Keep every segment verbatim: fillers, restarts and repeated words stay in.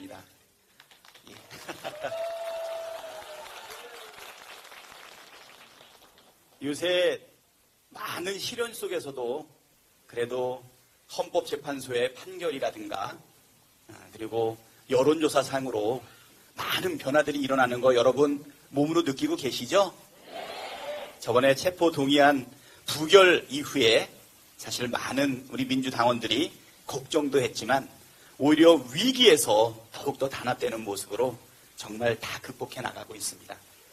바랍니다. 예. 요새 많은 시련 속에서도 그래도 헌법재판소의 판결이라든가 그리고 여론조사상으로 많은 변화들이 일어나는 거 여러분 몸으로 느끼고 계시죠? 저번에 체포 동의안 부결 이후에 사실 많은 우리 민주당원들이 걱정도 했지만 오히려 위기에서 더욱더 단합되는 모습으로 정말 다 극복해 나가고 있습니다.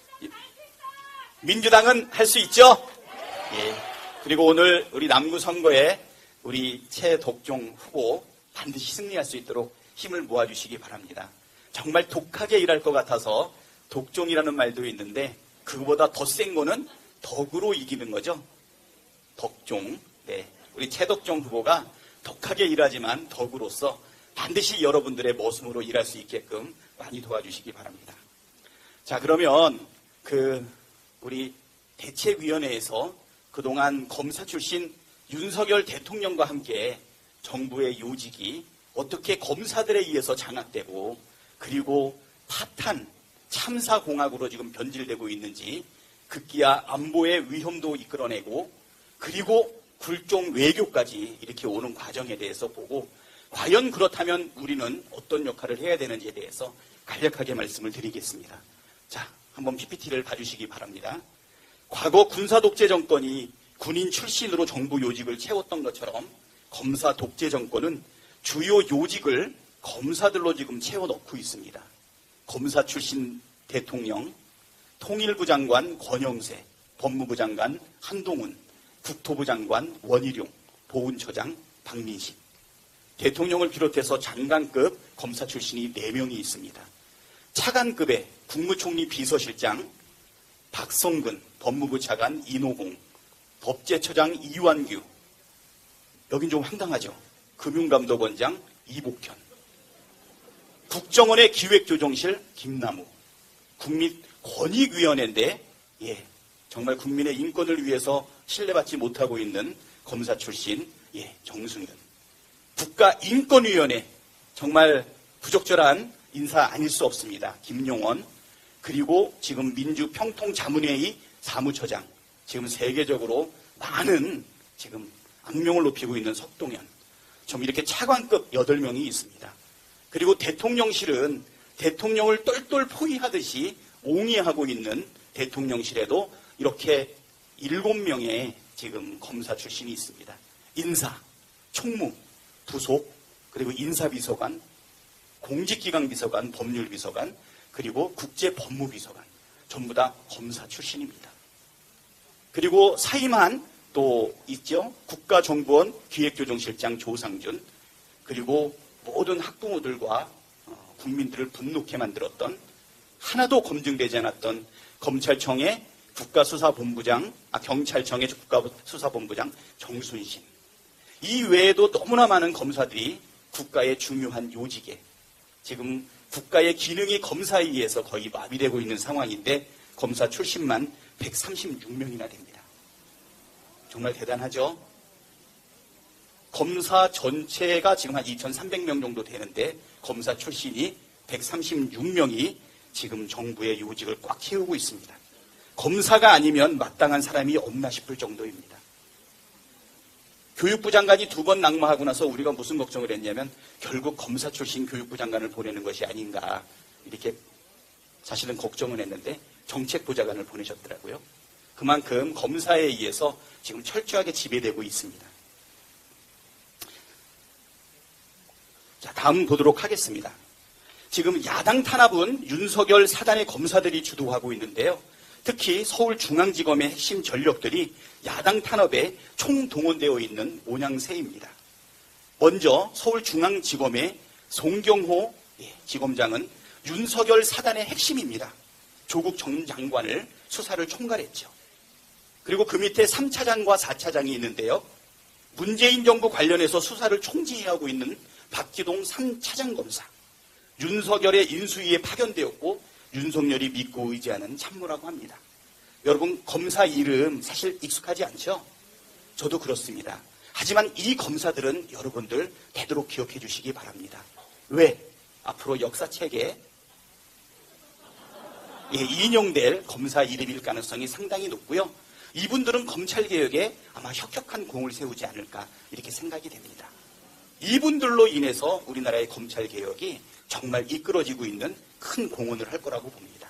민주당은 할 수 있죠? 예. 그리고 오늘 우리 남구 선거에 우리 최덕종 후보 반드시 승리할 수 있도록 힘을 모아주시기 바랍니다. 정말 독하게 일할 것 같아서 독종이라는 말도 있는데 그거보다 더 센 거는 덕으로 이기는 거죠. 덕종. 네. 우리 최덕종 후보가 독하게 일하지만 덕으로서 반드시 여러분들의 모습으로 일할 수 있게끔 많이 도와주시기 바랍니다. 자, 그러면 그 우리 대책위원회에서 그동안 검사 출신 윤석열 대통령과 함께 정부의 요직이 어떻게 검사들에 의해서 장악되고 그리고 파탄, 참사공학으로 지금 변질되고 있는지 급기야 안보의 위험도 이끌어내고 그리고 굴종 외교까지 이렇게 오는 과정에 대해서 보고 과연 그렇다면 우리는 어떤 역할을 해야 되는지에 대해서 간략하게 말씀을 드리겠습니다. 자, 한번 피피티를 봐주시기 바랍니다. 과거 군사 독재 정권이 군인 출신으로 정부 요직을 채웠던 것처럼 검사 독재 정권은 주요 요직을 검사들로 지금 채워넣고 있습니다. 검사 출신 대통령, 통일부 장관 권영세, 법무부 장관 한동훈, 국토부 장관 원희룡, 보훈처장 박민식. 대통령을 비롯해서 장관급 검사 출신이 네 명이 있습니다. 차관급의 국무총리 비서실장 박성근, 법무부 차관 이노공, 법제처장 이완규, 여긴 좀 황당하죠. 금융감독원장 이복현, 국정원의 기획조정실 김남우, 국민권익위원회인데 예, 정말 국민의 인권을 위해서 신뢰받지 못하고 있는 검사 출신 예, 정순근, 국가인권위원회 정말 부적절한 인사 아닐 수 없습니다. 김용원, 그리고 지금 민주평통자문회의 사무처장, 지금 세계적으로 많은 지금 악명을 높이고 있는 석동현, 좀 이렇게 차관급 여덟 명이 있습니다. 그리고 대통령실은 대통령을 똘똘 포위하듯이 옹이하고 있는 대통령실에도 이렇게 일곱 명의 지금 검사 출신이 있습니다. 인사, 총무, 부속, 그리고 인사비서관, 공직기강비서관, 법률비서관, 그리고 국제법무비서관 전부 다 검사 출신입니다. 그리고 사임한 또 있죠. 국가정보원 기획조정실장 조상준, 그리고 모든 학부모들과 국민들을 분노케 만들었던 하나도 검증되지 않았던 검찰청의 국가수사본부장, 아, 경찰청의 국가수사본부장 정순신. 이 외에도 너무나 많은 검사들이 국가의 중요한 요직에 지금 국가의 기능이 검사에 의해서 거의 마비되고 있는 상황인데 검사 출신만 백삼십육 명이나 됩니다. 정말 대단하죠? 검사 전체가 지금 한 이천삼백 명 정도 되는데 검사 출신이 백삼십육 명이 지금 정부의 요직을 꽉 채우고 있습니다. 검사가 아니면 마땅한 사람이 없나 싶을 정도입니다. 교육부 장관이 두 번 낙마하고 나서 우리가 무슨 걱정을 했냐면 결국 검사 출신 교육부 장관을 보내는 것이 아닌가 이렇게 사실은 걱정을 했는데 정책부장관을 보내셨더라고요. 그만큼 검사에 의해서 지금 철저하게 지배되고 있습니다. 자, 다음 보도록 하겠습니다. 지금 야당 탄압은 윤석열 사단의 검사들이 주도하고 있는데요. 특히 서울중앙지검의 핵심 전력들이 야당 탄압에 총동원되어 있는 모양새입니다. 먼저 서울중앙지검의 송경호 지검장은 윤석열 사단의 핵심입니다. 조국 전 장관을 수사를 총괄했죠. 그리고 그 밑에 삼 차장과 사 차장이 있는데요. 문재인 정부 관련해서 수사를 총지휘하고 있는 박기동 삼 차장검사. 윤석열의 인수위에 파견되었고 윤석열이 믿고 의지하는 참모라고 합니다. 여러분, 검사 이름 사실 익숙하지 않죠? 저도 그렇습니다. 하지만 이 검사들은 여러분들 되도록 기억해 주시기 바랍니다. 왜? 앞으로 역사책에 예, 인용될 검사 이름일 가능성이 상당히 높고요. 이분들은 검찰개혁에 아마 혁혁한 공을 세우지 않을까 이렇게 생각이 됩니다. 이분들로 인해서 우리나라의 검찰개혁이 정말 이끌어지고 있는 큰 공헌을 할 거라고 봅니다.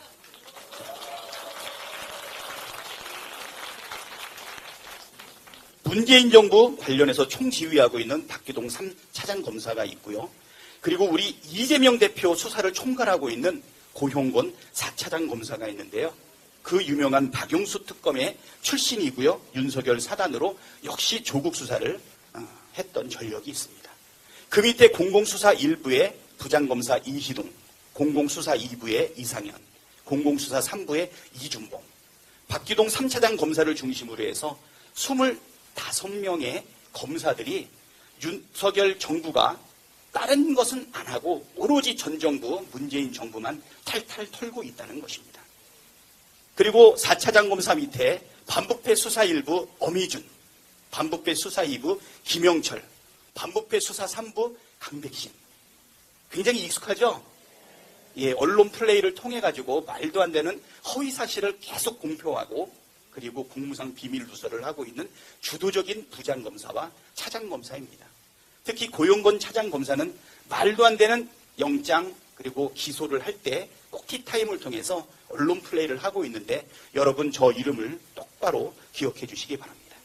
문재인 정부 관련해서 총지휘하고 있는 박기동 삼 차장 검사가 있고요. 그리고 우리 이재명 대표 수사를 총괄하고 있는 고형곤 사 차장 검사가 있는데요. 그 유명한 박용수 특검의 출신이고요. 윤석열 사단으로 역시 조국 수사를 했던 전력이 있습니다. 그 밑에 공공수사 일 부의 부장검사 이희동, 공공수사 이 부의 이상현, 공공수사 삼 부의 이준봉, 박기동 삼 차장 검사를 중심으로 해서 스물다섯 명의 검사들이 윤석열 정부가 다른 것은 안 하고 오로지 전 정부 문재인 정부만 탈탈 털고 있다는 것입니다. 그리고 사 차장 검사 밑에 반부패 수사 일 부 엄희준, 반부패 수사 이 부 김영철, 반부패 수사 삼 부 강백신. 굉장히 익숙하죠? 예, 언론 플레이를 통해 가지고 말도 안 되는 허위 사실을 계속 공표하고 그리고 공무상 비밀 누설을 하고 있는 주도적인 부장검사와 차장검사입니다. 특히 고용건 차장검사는 말도 안 되는 영장 그리고 기소를 할 때 꼭 티타임을 통해서 언론 플레이를 하고 있는데 여러분 저 이름을 똑바로 기억해 주시기 바랍니다.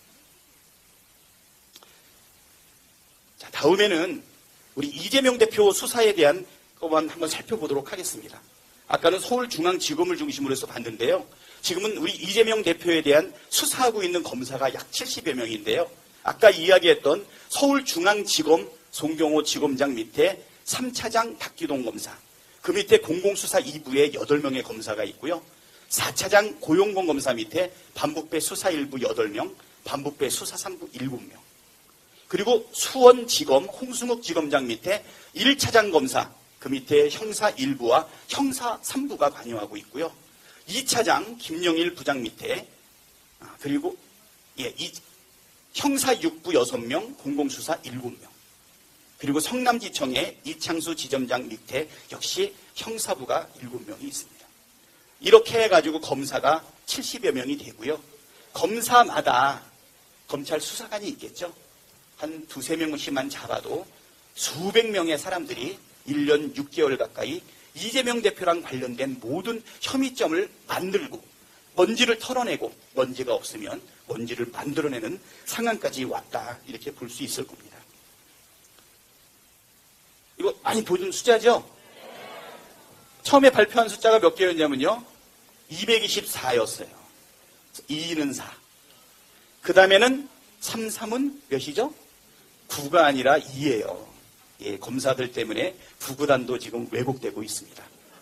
자, 다음에는 우리 이재명 대표 수사에 대한 것만 한번 살펴보도록 하겠습니다. 아까는 서울중앙지검을 중심으로 해서 봤는데요. 지금은 우리 이재명 대표에 대한 수사하고 있는 검사가 약 칠십여 명인데요. 아까 이야기했던 서울중앙지검 송경호 지검장 밑에 삼 차장 박기동 검사, 그 밑에 공공수사 이 부에 여덟 명의 검사가 있고요. 사 차장 고용건 검사 밑에 반부패 수사 일 부 여덟 명, 반부패 수사 삼 부 일곱 명. 그리고 수원지검 홍승욱 지검장 밑에 일 차장 검사, 그 밑에 형사 일 부와 형사 삼 부가 관여하고 있고요. 이 차장 김영일 부장 밑에 아, 그리고 예, 이, 형사 육 부 여섯 명, 공공수사 일곱 명. 그리고 성남지청에 이창수 지점장 밑에 역시 형사부가 일곱 명이 있습니다. 이렇게 해가지고 검사가 칠십여 명이 되고요. 검사마다 검찰 수사관이 있겠죠. 한 두세 명씩만 잡아도 수백 명의 사람들이 일 년 육 개월 가까이 이재명 대표랑 관련된 모든 혐의점을 만들고 먼지를 털어내고 먼지가 없으면 먼지를 만들어내는 상황까지 왔다 이렇게 볼 수 있을 겁니다. 이거 많이 보던 숫자죠? 처음에 발표한 숫자가 몇 개였냐면요. 이백이십사였어요. 이는 사. 그 다음에는 삼, 삼은 몇이죠? 구가 아니라 이예요. 예, 검사들 때문에 부구단도 지금 왜곡되고 있습니다.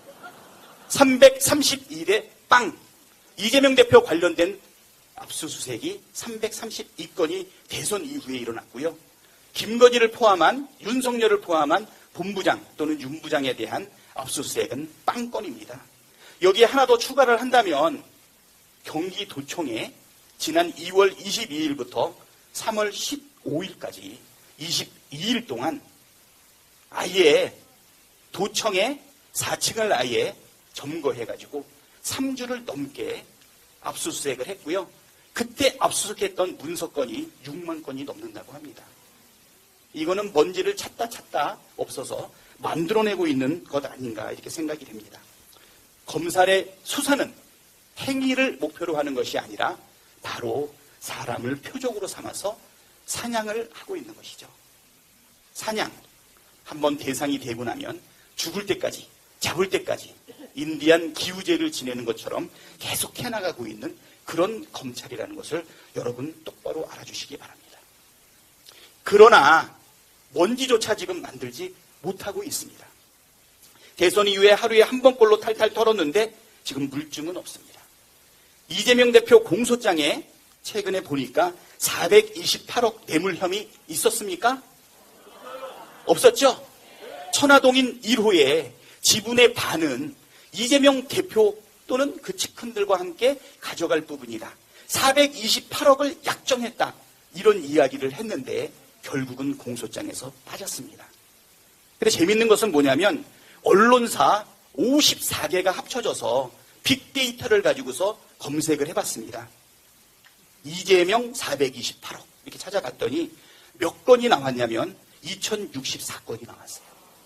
삼백삼십일에 빵! 이재명 대표 관련된 압수수색이 삼백삼십이 건이 대선 이후에 일어났고요. 김건희를 포함한 윤석열을 포함한 본부장 또는 윤부장에 대한 압수수색은 빵건입니다. 여기에 하나 더 추가를 한다면 경기도청에 지난 이월 이십이일부터 삼월 십오일까지 이십이 일 동안 아예 도청의 사 층을 아예 점거해가지고 삼 주를 넘게 압수수색을 했고요. 그때 압수수색했던 문서건이 육만 건이 넘는다고 합니다. 이거는 먼지를 찾다 찾다 없어서 만들어내고 있는 것 아닌가 이렇게 생각이 됩니다. 검찰의 수사는 행위를 목표로 하는 것이 아니라 바로 사람을 표적으로 삼아서 사냥을 하고 있는 것이죠. 사냥. 한번 대상이 되고 나면 죽을 때까지, 잡을 때까지 인디안 기우제를 지내는 것처럼 계속 해나가고 있는 그런 검찰이라는 것을 여러분 똑바로 알아주시기 바랍니다. 그러나 먼지조차 지금 만들지 못하고 있습니다. 대선 이후에 하루에 한 번꼴로 탈탈 털었는데 지금 물증은 없습니다. 이재명 대표 공소장에 최근에 보니까 사백이십팔억 뇌물 혐의 있었습니까? 없었죠? 천화동인 일 호에 지분의 반은 이재명 대표 또는 그 측근들과 함께 가져갈 부분이다. 사백이십팔억을 약정했다. 이런 이야기를 했는데 결국은 공소장에서 빠졌습니다. 근데 재밌는 것은 뭐냐면 언론사 오십사 개가 합쳐져서 빅데이터를 가지고서 검색을 해봤습니다. 이재명 사백이십팔억 이렇게 찾아봤더니 몇 건이 나왔냐면 이천육십사 건이 나왔어요.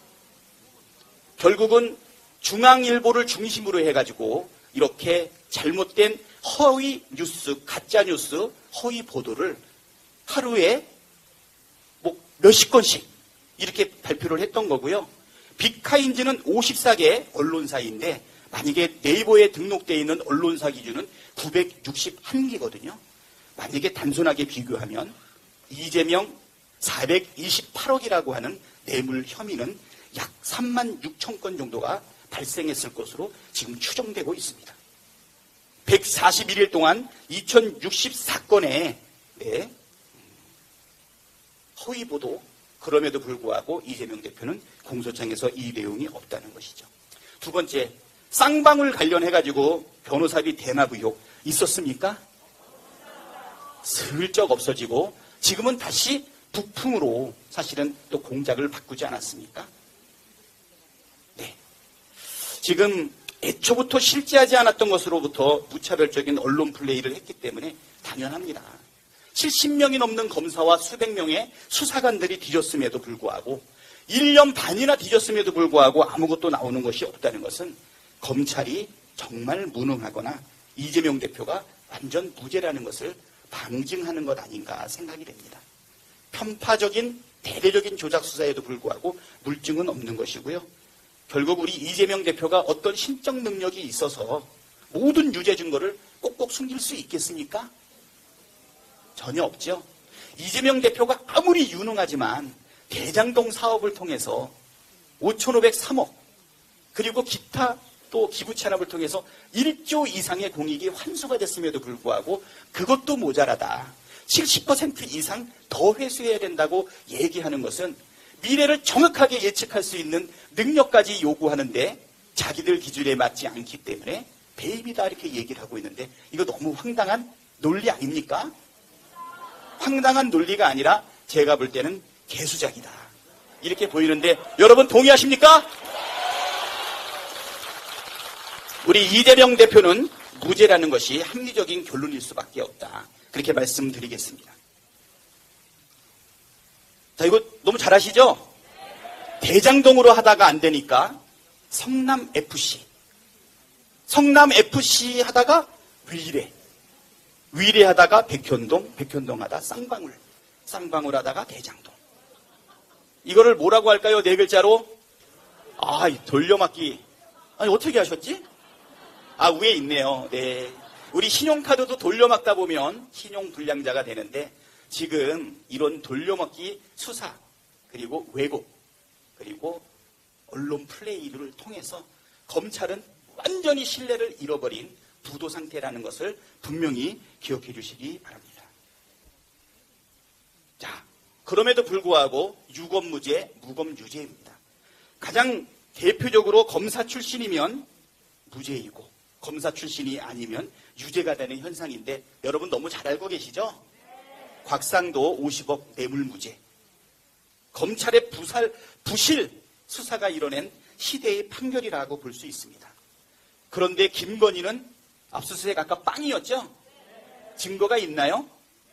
결국은 중앙일보를 중심으로 해가지고 이렇게 잘못된 허위 뉴스, 가짜 뉴스, 허위 보도를 하루에 뭐 몇십 건씩 이렇게 발표를 했던 거고요. 빅카인즈는 오십사 개 언론사인데 만약에 네이버에 등록되어 있는 언론사 기준은 구백육십일 개거든요. 만약에 단순하게 비교하면 이재명 사백이십팔억이라고 하는 뇌물 혐의는 약 삼만 육천 건 정도가 발생했을 것으로 지금 추정되고 있습니다. 백사십일 일 동안 이천육십사 건의 네, 허위보도, 그럼에도 불구하고 이재명 대표는 공소장에서 이 내용이 없다는 것이죠. 두 번째, 쌍방울 관련해가지고 변호사비 대납 의혹 있었습니까? 슬쩍 없어지고 지금은 다시 부품으로 사실은 또 공작을 바꾸지 않았습니까? 네. 지금 애초부터 실제하지 않았던 것으로부터 무차별적인 언론 플레이를 했기 때문에 당연합니다. 칠십 명이 넘는 검사와 수백 명의 수사관들이 뒤졌음에도 불구하고 일 년 반이나 뒤졌음에도 불구하고 아무것도 나오는 것이 없다는 것은 검찰이 정말 무능하거나 이재명 대표가 완전 무죄라는 것을 방증하는 것 아닌가 생각이 됩니다. 편파적인 대대적인 조작 수사에도 불구하고 물증은 없는 것이고요. 결국 우리 이재명 대표가 어떤 신적 능력이 있어서 모든 유죄 증거를 꼭꼭 숨길 수 있겠습니까? 전혀 없죠. 이재명 대표가 아무리 유능하지만 대장동 사업을 통해서 오천오백삼억 그리고 기타 또 기부 찬압을 통해서 일조 이상의 공익이 환수가 됐음에도 불구하고 그것도 모자라다. 칠십 퍼센트 이상 더 회수해야 된다고 얘기하는 것은 미래를 정확하게 예측할 수 있는 능력까지 요구하는데 자기들 기준에 맞지 않기 때문에 배임이다 이렇게 얘기를 하고 있는데 이거 너무 황당한 논리 아닙니까? 황당한 논리가 아니라 제가 볼 때는 개수작이다 이렇게 보이는데 여러분 동의하십니까? 우리 이재명 대표는 무죄라는 것이 합리적인 결론일 수밖에 없다. 그렇게 말씀드리겠습니다. 자, 이거 너무 잘 아시죠? 대장동으로 하다가 안 되니까 성남에프씨. 성남에프씨 하다가 위례. 위례 하다가 백현동, 백현동 하다 쌍방울. 쌍방울 하다가 대장동. 이거를 뭐라고 할까요? 네 글자로? 아, 돌려막기. 아니, 어떻게 하셨지? 아, 위에 있네요. 네. 우리 신용카드도 돌려막다 보면 신용불량자가 되는데 지금 이런 돌려막기 수사 그리고 왜곡 그리고 언론 플레이를 통해서 검찰은 완전히 신뢰를 잃어버린 부도 상태라는 것을 분명히 기억해 주시기 바랍니다. 자, 그럼에도 불구하고 유검무죄, 무검유죄입니다. 가장 대표적으로 검사 출신이면 무죄이고 검사 출신이 아니면 유죄가 되는 현상인데 여러분 너무 잘 알고 계시죠? 곽상도 오십억 뇌물무죄. 검찰의 부살, 부실 수사가 이뤄낸 시대의 판결이라고 볼 수 있습니다. 그런데 김건희는 압수수색 아까 빵이었죠? 증거가 있나요?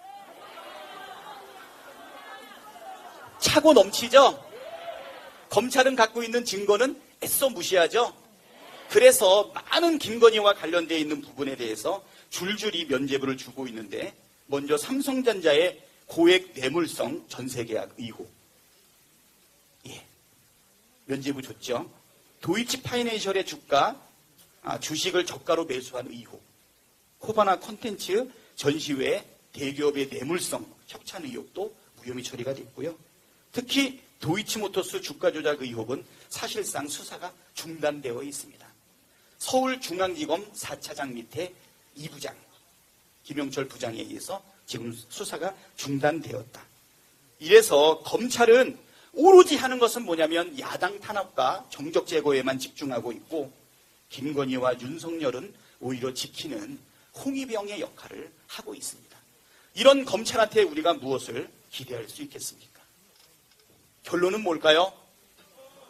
차고 넘치죠? 검찰은 갖고 있는 증거는 애써 무시하죠? 그래서 많은 김건희와 관련되어 있는 부분에 대해서 줄줄이 면죄부를 주고 있는데 먼저 삼성전자의 고액 뇌물성 전세계약 의혹. 예, 면죄부 줬죠. 도이치파이낸셜의 주가, 아, 주식을 저가로 매수한 의혹. 코바나 콘텐츠 전시회 대기업의 뇌물성 협찬 의혹도 무혐의 처리가 됐고요. 특히 도이치모터스 주가 조작 의혹은 사실상 수사가 중단되어 있습니다. 서울중앙지검 사 차장 밑에 이 부장, 김영철 부장에 의해서 지금 수사가 중단되었다. 이래서 검찰은 오로지 하는 것은 뭐냐면 야당 탄압과 정적 제거에만 집중하고 있고 김건희와 윤석열은 오히려 지키는 홍위병의 역할을 하고 있습니다. 이런 검찰한테 우리가 무엇을 기대할 수 있겠습니까? 결론은 뭘까요?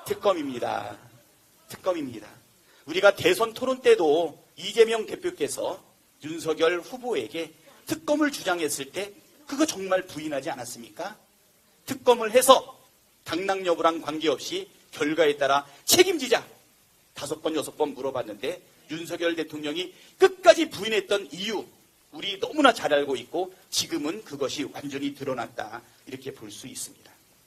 특검입니다. 특검입니다. 우리가 대선 토론 때도 이재명 대표께서 윤석열 후보에게 특검을 주장했을 때 그거 정말 부인하지 않았습니까? 특검을 해서 당락 여부랑 관계없이 결과에 따라 책임지자. 다섯 번, 여섯 번 물어봤는데 윤석열 대통령이 끝까지 부인했던 이유 우리 너무나 잘 알고 있고 지금은 그것이 완전히 드러났다. 이렇게 볼 수 있습니다.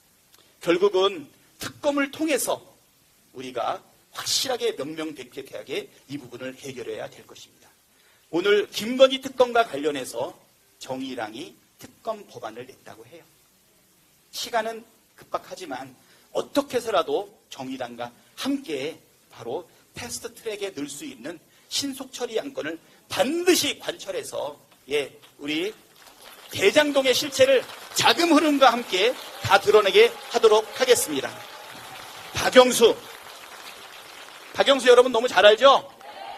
결국은 특검을 통해서 우리가 확실하게 명명백백하게 이 부분을 해결해야 될 것입니다. 오늘 김건희 특검과 관련해서 정의당이 특검 법안을 냈다고 해요. 시간은 급박하지만 어떻게 해서라도 정의당과 함께 바로 패스트 트랙에 넣을 수 있는 신속 처리 안건을 반드시 관철해서 예, 우리 대장동의 실체를 자금 흐름과 함께 다 드러내게 하도록 하겠습니다. 박영수. 박영수 여러분 너무 잘 알죠?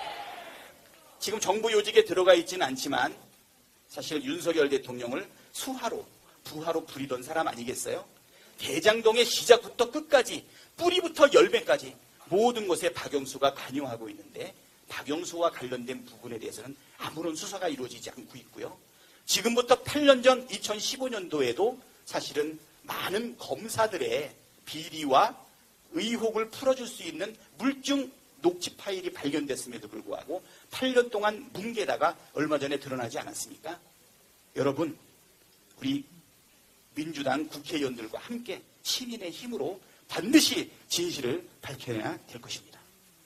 지금 정부 요직에 들어가 있지는 않지만 사실 윤석열 대통령을 수하로, 부하로 부리던 사람 아니겠어요? 대장동의 시작부터 끝까지, 뿌리부터 열매까지 모든 것에 박영수가 관여하고 있는데 박영수와 관련된 부분에 대해서는 아무런 수사가 이루어지지 않고 있고요. 지금부터 팔 년 전 이천십오 년도에도 사실은 많은 검사들의 비리와 의혹을 풀어줄 수 있는 물증 녹취 파일이 발견됐음에도 불구하고 팔 년 동안 뭉개다가 얼마 전에 드러나지 않았습니까? 여러분, 우리 민주당 국회의원들과 함께 시민의 힘으로 반드시 진실을 밝혀내야 될 것입니다.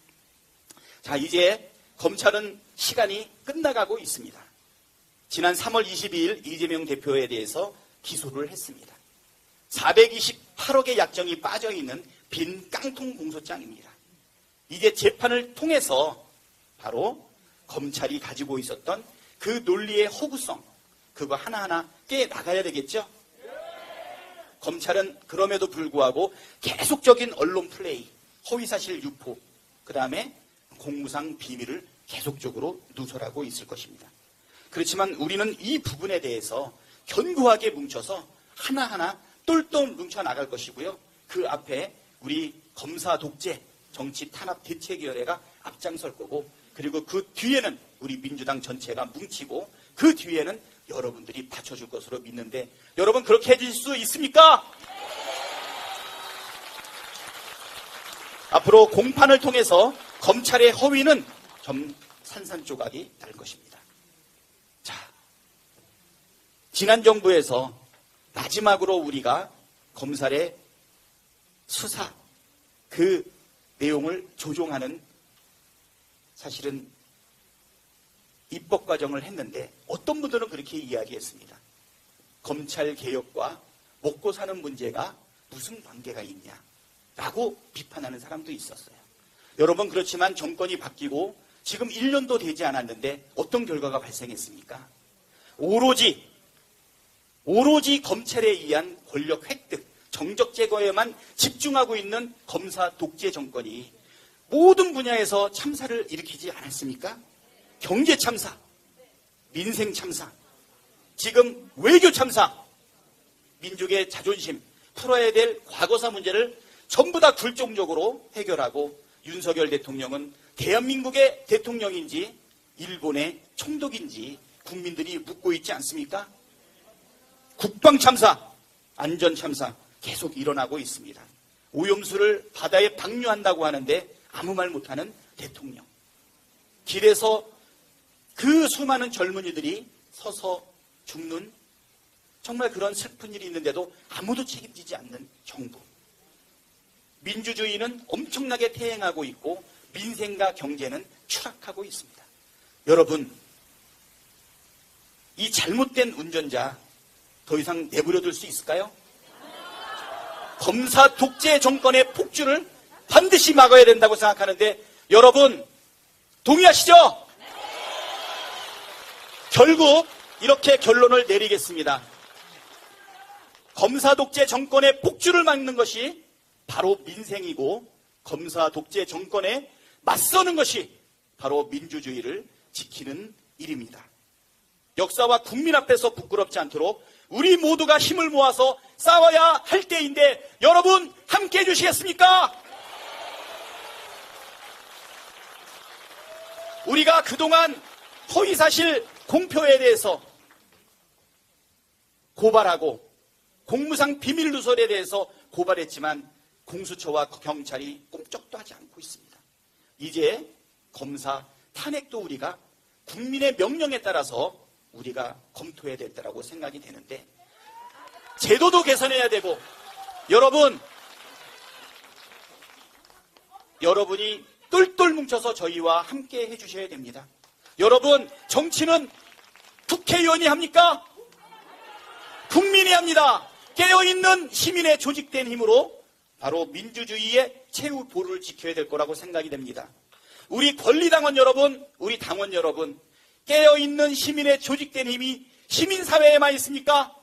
자, 이제 검찰은 시간이 끝나가고 있습니다. 지난 삼월 이십이일 이재명 대표에 대해서 기소를 했습니다. 사백이십팔억의 약정이 빠져있는 빈 깡통 공소장입니다. 이제 재판을 통해서 바로 검찰이 가지고 있었던 그 논리의 허구성, 그거 하나하나 깨나가야 되겠죠? 검찰은 그럼에도 불구하고 계속적인 언론 플레이, 허위사실 유포, 그 다음에 공무상 비밀을 계속적으로 누설하고 있을 것입니다. 그렇지만 우리는 이 부분에 대해서 견고하게 뭉쳐서 하나하나 똘똘 뭉쳐나갈 것이고요. 그 앞에 우리 검사 독재, 정치 탄압 대책위원회가 앞장설 거고, 그리고 그 뒤에는 우리 민주당 전체가 뭉치고 그 뒤에는 여러분들이 받쳐줄 것으로 믿는데 여러분 그렇게 해줄 수 있습니까? 앞으로 공판을 통해서 검찰의 허위는 좀 산산조각이 날 것입니다. 자, 지난 정부에서 마지막으로 우리가 검찰의 수사, 그 내용을 조종하는 사실은 입법 과정을 했는데 어떤 분들은 그렇게 이야기했습니다. 검찰 개혁과 먹고 사는 문제가 무슨 관계가 있냐라고 비판하는 사람도 있었어요. 여러분, 그렇지만 정권이 바뀌고 지금 일 년도 되지 않았는데 어떤 결과가 발생했습니까? 오로지 오로지 검찰에 의한 권력 획득, 정적 제거에만 집중하고 있는 검사 독재 정권이 모든 분야에서 참사를 일으키지 않았습니까? 경제 참사, 민생 참사, 지금 외교 참사, 민족의 자존심, 풀어야 될 과거사 문제를 전부 다 굴종적으로 해결하고 윤석열 대통령은 대한민국의 대통령인지 일본의 총독인지 국민들이 묻고 있지 않습니까? 국방 참사, 안전 참사 계속 일어나고 있습니다. 오염수를 바다에 방류한다고 하는데 아무 말 못하는 대통령. 길에서 그 수많은 젊은이들이 서서 죽는 정말 그런 슬픈 일이 있는데도 아무도 책임지지 않는 정부. 민주주의는 엄청나게 퇴행하고 있고 민생과 경제는 추락하고 있습니다. 여러분, 이 잘못된 운전자 더 이상 내버려둘 수 있을까요? 검사 독재 정권의 폭주를 반드시 막아야 된다고 생각하는데 여러분 동의하시죠? 결국 이렇게 결론을 내리겠습니다. 검사 독재 정권의 폭주를 막는 것이 바로 민생이고 검사 독재 정권에 맞서는 것이 바로 민주주의를 지키는 일입니다. 역사와 국민 앞에서 부끄럽지 않도록 우리 모두가 힘을 모아서 싸워야 할 때인데 여러분 함께 해주시겠습니까? 우리가 그동안 허위사실 공표에 대해서 고발하고 공무상 비밀 누설에 대해서 고발했지만 공수처와 경찰이 꼼짝도 하지 않고 있습니다. 이제 검사 탄핵도 우리가 국민의 명령에 따라서 우리가 검토해야 될 때라고 생각이 되는데, 제도도 개선해야 되고, 여러분 여러분이 똘똘 뭉쳐서 저희와 함께 해주셔야 됩니다. 여러분, 정치는 국회의원이 합니까? 국민이 합니다. 깨어있는 시민의 조직된 힘으로 바로 민주주의의 최후 보루를 지켜야 될 거라고 생각이 됩니다. 우리 권리당원 여러분, 우리 당원 여러분, 깨어있는 시민의 조직된 힘이 시민사회에만 있습니까?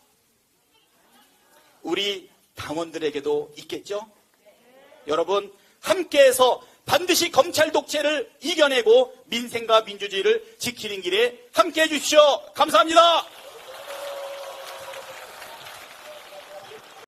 우리 당원들에게도 있겠죠? 여러분, 함께해서 반드시 검찰 독재를 이겨내고 민생과 민주주의를 지키는 길에 함께해 주십시오. 감사합니다.